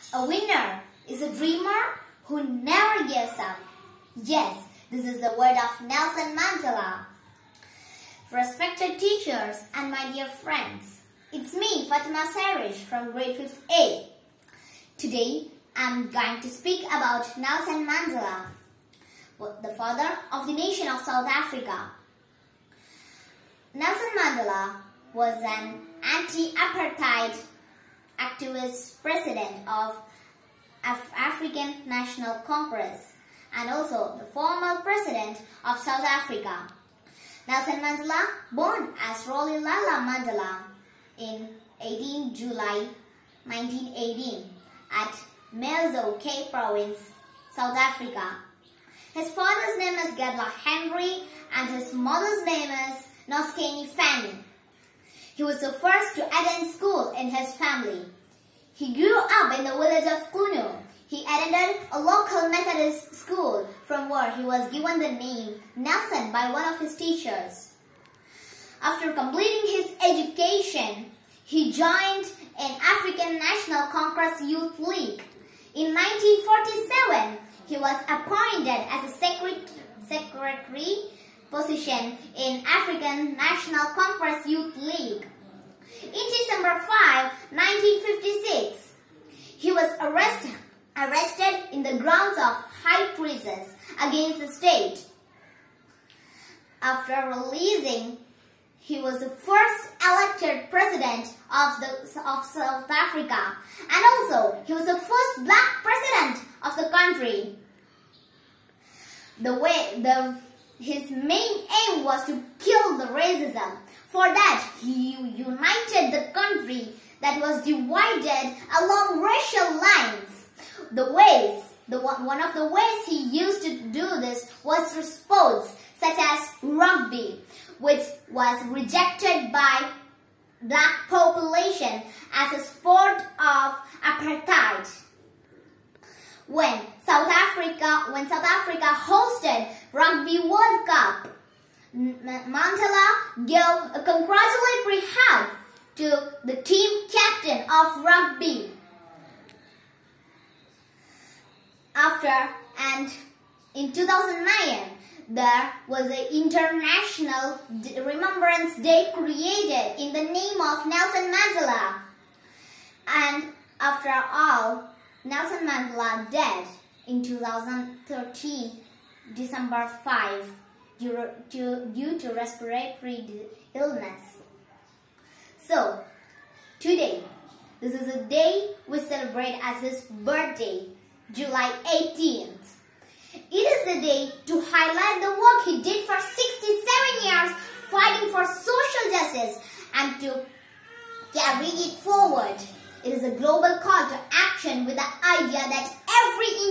A winner is a dreamer who never gives up. Yes, this is the word of Nelson Mandela. Respected teachers and my dear friends, it's me, Fatima Sarish from grade 5th A. Today, I'm going to speak about Nelson Mandela, the father of the nation of South Africa. Nelson Mandela was an anti-apartheid activist president of African National Congress and also the former president of South Africa. Nelson Mandela, born as Rolihlahla Mandela in 18 July 1918 at Mvezo, Cape Province, South Africa. His father's name is Gadla Henry and his mother's name is Noskeni Fanny. He was the first to attend school in his family. He grew up in the village of Kunu. He attended a local Methodist school from where he was given the name Nelson by one of his teachers. After completing his education, he joined an African National Congress Youth League. In 1947, he was appointed as a secretary position in African National Congress Youth League. In December 5, 1956, he was arrested in the grounds of high treason against the state. After releasing, he was the first elected president of South Africa, and also he was the first black president of the country. His main aim was to kill the racism. For that, he united the country that was divided along racial lines. One of the ways he used to do this was through sports such as rugby, which was rejected by black population as a sport of apartheid. When South Africa hosted Rugby World Cup, Mandela gave a congratulatory hug to the team captain of rugby. In 2009, there was an International Remembrance Day created in the name of Nelson Mandela. And after all, Nelson Mandela died in 2013, December 5, due to respiratory illness. So, today, this is a day we celebrate as his birthday, July 18th. It is the day to highlight the work he did for 67 years fighting for social justice and to carry it forward. It is a global call to action with the idea that every